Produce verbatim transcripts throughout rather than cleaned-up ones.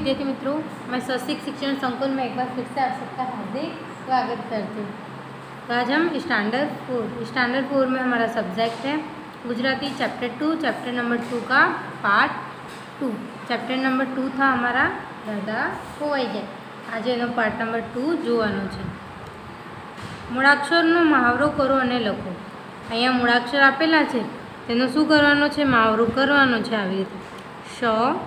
विद्यार्थी मित्रों, मैं स्वस्तिक शिक्षण संकुल में एक बार फिर से आप सबका हार्दिक स्वागत करती हूँ। तो आज हम स्टैंडर्ड फोर स्टैंडर्ड फोर में हमारा सब्जेक्ट है Gujarati chapter two chapter number two का part two. Chapter number two था हमारा दादा खोवाई जाए। आज एनो पार्ट नंबर टू जोवानो छे। मूळाक्षरनो महावरो करो अने लखो। अहींया मूळाक्षर आपेला छे तेनो शुं करवानो छे? महावरो करवानो छे। आवी रीते श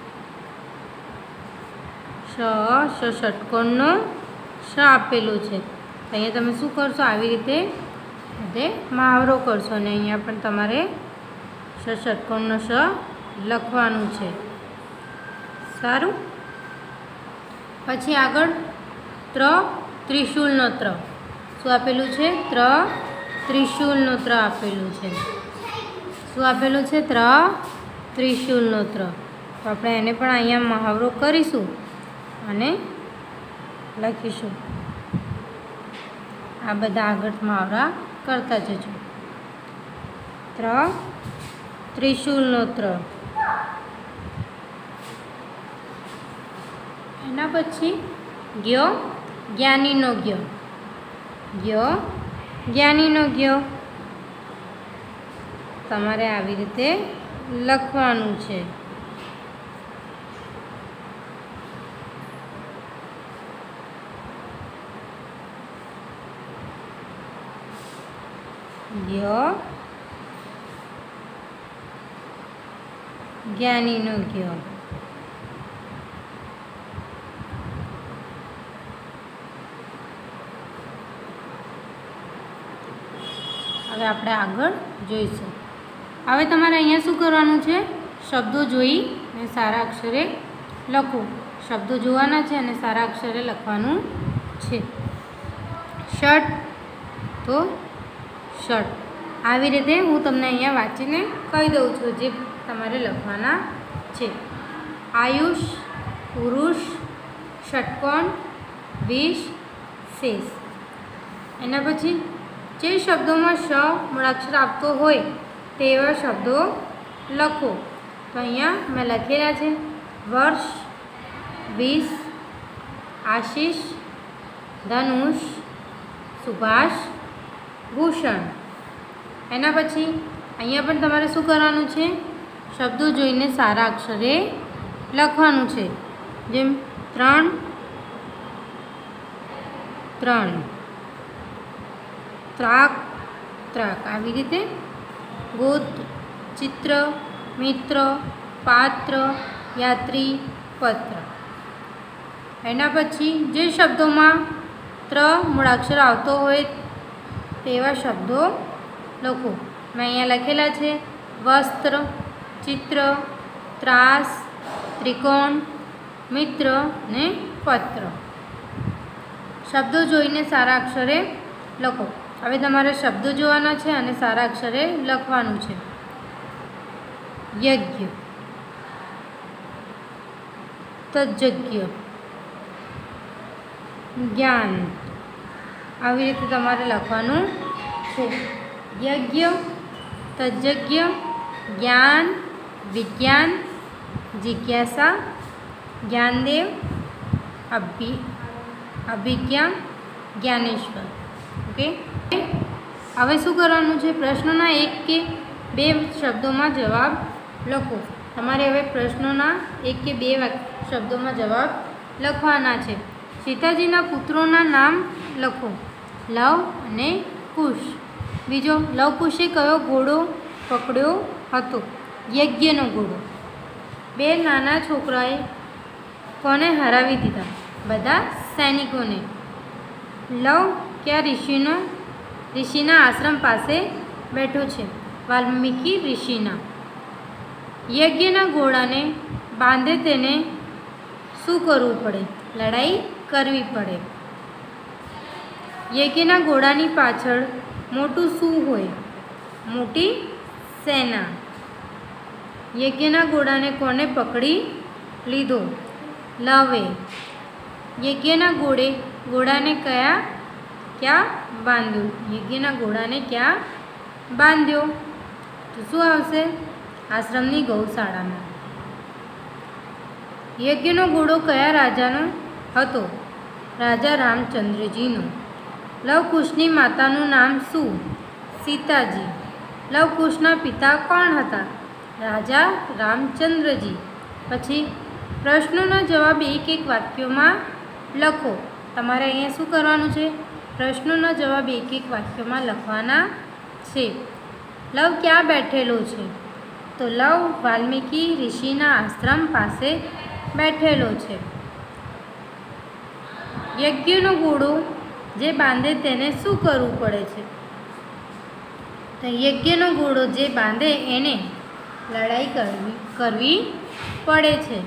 श श षटकोणनो श आपेलू छे। अहींया तमे शुं करशो? आवी रीते ते महावरो करशो अने अहींया पण तमारे श षटकोणनो श लखवानुं छे। सारूं। पछी आगळ त्र त्रिशूलनो त्र शुं आपेलुं छे? त्र त्रिशूलनो त्र आपेलुं छे। शुं आपेलुं छे? त्र त्रिशूलनो त्र। तो आपणे एने पण अहींया महावरो करीशुं અને લખીશું। આ બધા આગળ મહાવરા કરતા જજો। ત્ર ત્રિશૂલનો ત્ર, એના પછી જ્ઞ જ્ઞાનીનો જ્ઞ, જ્ઞ જ્ઞાનીનો જ્ઞ તમારે આવી રીતે લખવાનું છે। ज्ञ ज्ञानीनो ज्ञ। हवे आपणे आगळ जोईशुं। हवे तमारे अहींया शुं करवानुं छे? शब्दों जोई ने सारा अक्षरे लखो। शब्दों जोवाना छे अने सारा अक्षरे लखवानुं छे। षट तो षट આવી રીતે હું તમને અહીંયા વાંચીને કહી દઉં છું જે તમારે લખવાના છે। આયુષ, પુરુષ, ષટકોણ, વિષ, શેષ। એના પછી જે શબ્દોમાં શ મૂળાક્ષર આવતો હોય તેવા શબ્દો લખો। તો અહીંયા મેં લખેલા છે વર્ષ, વિષ, આશીષ, ધનુષ, સુભાષ, ભૂષણ। એના પછી અહીંયા પણ તમારે શું કરવાનું છે? શબ્દો જોઈને સારા અક્ષરે લખવાનું છે। જેમ ત્રણ ત્રણ, ત્રાક ત્રાક, આવી રીતે ગોત્ર, ચિત્ર, મિત્ર, પાત્ર, યાત્રી, પત્ર। એના પછી જે શબ્દોમાં ત્ર મૂળાક્ષર આવતો હોય તેવા શબ્દો લખો। મેં અહીંયા લખેલા છે વસ્ત્ર, ચિત્ર, ત્રાસ, ત્રિકોણ, મિત્ર ને પત્ર। શબ્દો જોઈને સારા અક્ષરે લખો। હવે તમારે શબ્દો જોવાના છે અને સારા અક્ષરે લખવાનું છે। યજ્ઞ, તજજ્ઞ, જ્ઞાન, આવી રીતે તમારે લખવાનું છે। यज्ञ, तज्जज्ञ, ज्ञान, विज्ञान, जिज्ञासा, ज्ञानदेव, अभि अभिज्ञा, ज्ञानेश्वर। ओके। हवे शुं करवानुं छे? प्रश्नोना एक के बे शब्दों जवाब लखो। तमारे हवे प्रश्नोना एक के बे शब्दों में जवाब लखवाना छे। सीताजीना पुत्रोना नाम लखो। लव अने कुश। बीजो लवकुशे कयो घोड़ो पकड़्यो हतो? यज्ञनो घोड़ो। बे नाना छोकराए कोने हरावी दीधा? बधा सैनिकोने। लव क्या ऋषिनो ऋषिना आश्रम पासे बैठो छे? वाल्मीकि ऋषिना। यज्ञना घोड़ाने बांधे तेने शुं करवुं पड़े? लड़ाई करवी पड़े। यज्ञना घोड़ानी पाछळ मोटू शू होय? मोटी सेना। यज्ञना घोड़ा ने कोने पकड़ी लीधो? लवे। यज्ञना घोड़े घोड़ा ने कया क्या बांध्यो? यज्ञना घोड़ा ने क्या बांध्यो? तो शू आवशे? आश्रमनी गौशाळा में। યજ્ઞનો ઘોડો કયા રાજાનો હતો? રાજા રામચંદ્રજીનો. લવકુશની માતાનું નામ શું? સીતાજી. લવકુશના પિતા કોણ હતા? રાજા રામચંદ્રજી. પછી પ્રશ્નોના જવાબ એક એક વાક્યોમાં લખો. તમારે અહીંયા શું કરવાનું છે? પ્રશ્નોના જવાબ એક એક વાક્યોમાં લખવાના છે. લવ ક્યાં બેઠેલો છે? તો લવ વાલ્મીકી ઋષિના આશ્રમ પાસે બેઠેલો છે. યજ્ઞનો ઘોડો જે બાંધે તેને શું કરવું પડે છે? તો યજ્ઞનો ઘોડો જે બાંધે એને લડાઈ કરવી કરવી પડે છે.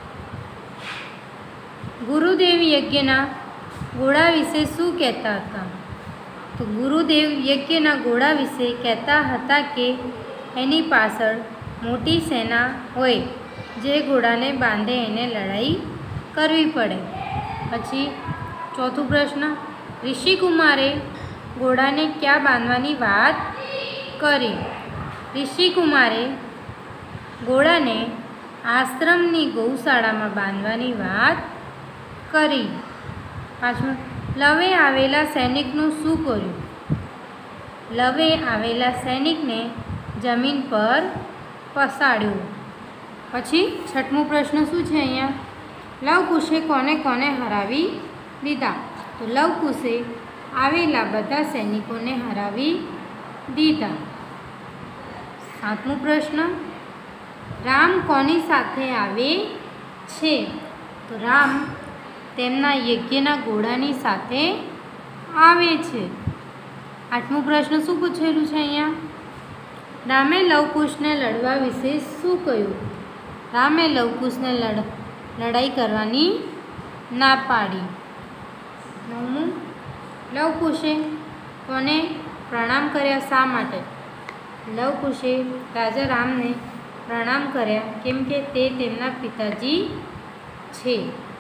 ગુરુદેવ યજ્ઞના ઘોડા વિશે શું કહેતા હતા? તો ગુરુદેવ યજ્ઞના ઘોડા વિશે કહેતા હતા કે એની પાછળ મોટી સેના હોય, જે ઘોડાને બાંધે એને લડાઈ કરવી પડે. પછી ચોથું પ્રશ્ન, ઋષિકુમારે ઘોડાને ક્યાં બાંધવાની વાત કરી? ઋષિકુમારે ઘોડાને આશ્રમની ગૌશાળામાં બાંધવાની વાત કરી. પાછું, લવે આવેલા સૈનિકનું શું કર્યું? લવે આવેલા સૈનિકને જમીન પર પસાડ્યો. પછી છઠ્ઠમો પ્રશ્ન શું છે અહીંયા? લવકુશે કોને કોને હરાવી દીધા? તો લવકુશે આવેલા બધા સૈનિકોને હરાવી દીધા. સાતમો પ્રશ્ન, રામ કોની સાથે આવે છે? તો રામ તેમના યજ્ઞના ઘોડાની સાથે આવે છે. આઠમો પ્રશ્ન શું પૂછેલું છે અહીંયા? રામે લવકુશને લડવા વિશે શું કહ્યું? રામે લવકુશને લડ લડાઈ કરવાની ના પાડી. નવમું, લવકુશે કોને પ્રણામ કર્યા? શા માટે? લવકુશે રાજા રામને પ્રણામ કર્યા કેમ કે તે તેમના પિતાજી છે.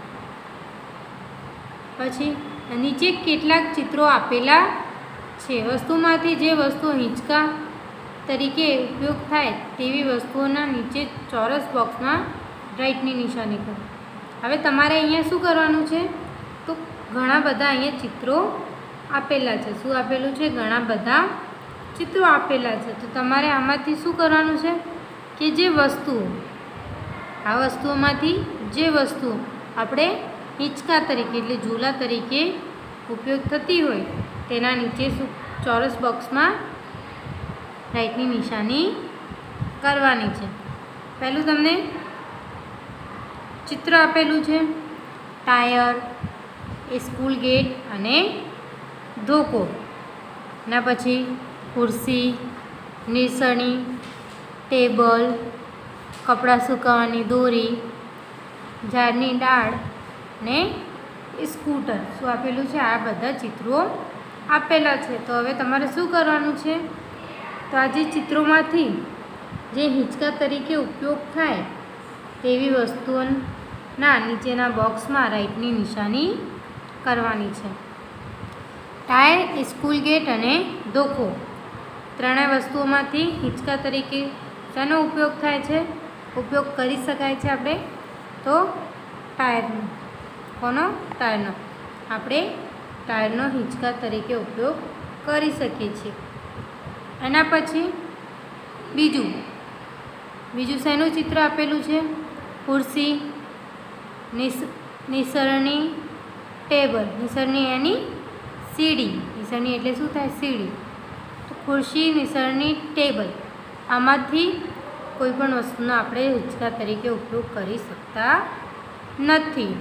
પછી નીચે કેટલાક ચિત્રો આપેલા છે. વસ્તુમાંથી જે વસ્તુઓ હિંચકા તરીકે ઉપયોગ થાય તેવી વસ્તુઓના નીચે ચોરસ બોક્સમાં રાઈટની નિશાની કરો. હવે તમારે અહીંયા શું કરવાનું છે? તો ઘણા બધા અહીંયા ચિત્રો આપેલા છે. શું આપેલું છે? ઘણા બધા ચિત્રો આપેલા છે. તો તમારે આમાંથી શું કરવાનું છે કે જે વસ્તુઓ આ વસ્તુઓમાંથી જે વસ્તુઓ આપણે હિંચકા તરીકે એટલે ઝૂલા તરીકે ઉપયોગ થતી હોય તેના નીચે શું ચોરસ બોક્સમાં રાઈટની નિશાની કરવાની છે. પહેલું તમને ચિત્ર આપેલું છે ટાયર, એ સ્કૂલ ગેટ અને ધોકો. એના પછી ખુરશી, નિસરણી, ટેબલ, કપડાં સુકાવવાની દોરી, ઝાડની ડાળ ને સ્કૂટર. શું આપેલું છે? આ બધા ચિત્રો આપેલા છે. તો હવે તમારે શું કરવાનું છે? તો આ જે ચિત્રોમાંથી જે હિંચકા તરીકે ઉપયોગ થાય તેવી વસ્તુઓના નીચેના બોક્સમાં રાઈટની નિશાની કરવાની છે. ટાયર, સ્કૂલ ગેટ અને ધોકો ત્રણેય વસ્તુઓમાંથી હિંચકા તરીકે શેનો ઉપયોગ થાય છે? ઉપયોગ કરી શકાય છે આપણે તો ટાયરનો. કોનો? ટાયરનો. આપણે ટાયરનો હિંચકા તરીકે ઉપયોગ કરી શકીએ છીએ. એના પછી બીજું બીજું શેનું ચિત્ર આપેલું છે? ખુરશી, નિસ નિસરણી, ટેબલ. નિસરણી એની સીડી. નિસરણી એટલે શું થાય? સીડી. તો ખુરશી, નિસરણી, ટેબલ આમાંથી કોઈ પણ વસ્તુનો આપણે હિંચકા તરીકે ઉપયોગ કરી શકતા નથી.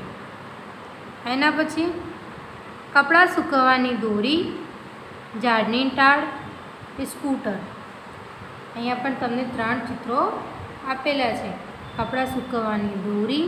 એના પછી કપડાં સૂકવવાની દોરી, ઝાડની ટાળ, સ્કૂટર. અહીંયા પણ તમને ત્રણ ચિત્રો આપેલા છે. કપડાં સૂકવવાની દોરી,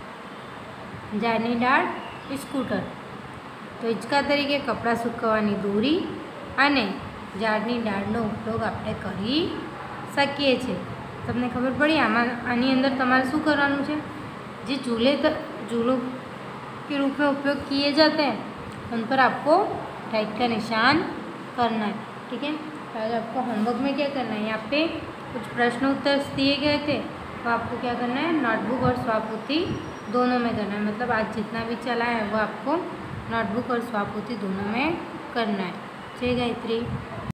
ઝાડની ડાળ, સ્કૂટર. તો હિંચકા તરીકે કપડાં સૂકવવાની દોરી અને ઝાડની ડાળનો ઉપયોગ આપણે કરી શકીએ છીએ. તમને ખબર પડી? આમાં આની અંદર તમારે શું કરવાનું છે? જે चूल्हे चूल्हों के रूप में उपयोग किए जाते हैं उन पर आपको राइट का निशान करना है. ठीक है. आज आपको होमवर्क में क्या करना है? यहाँ पे कुछ प्रश्न उत्तर दिए गए थे तो आपको क्या करना है? नोटबुक और स्वापुती दोनों में करना है, मतलब आज जितना भी चला है वो आपको नोटबुक और स्वापोथी दोनों में करना है। जय गायत्री।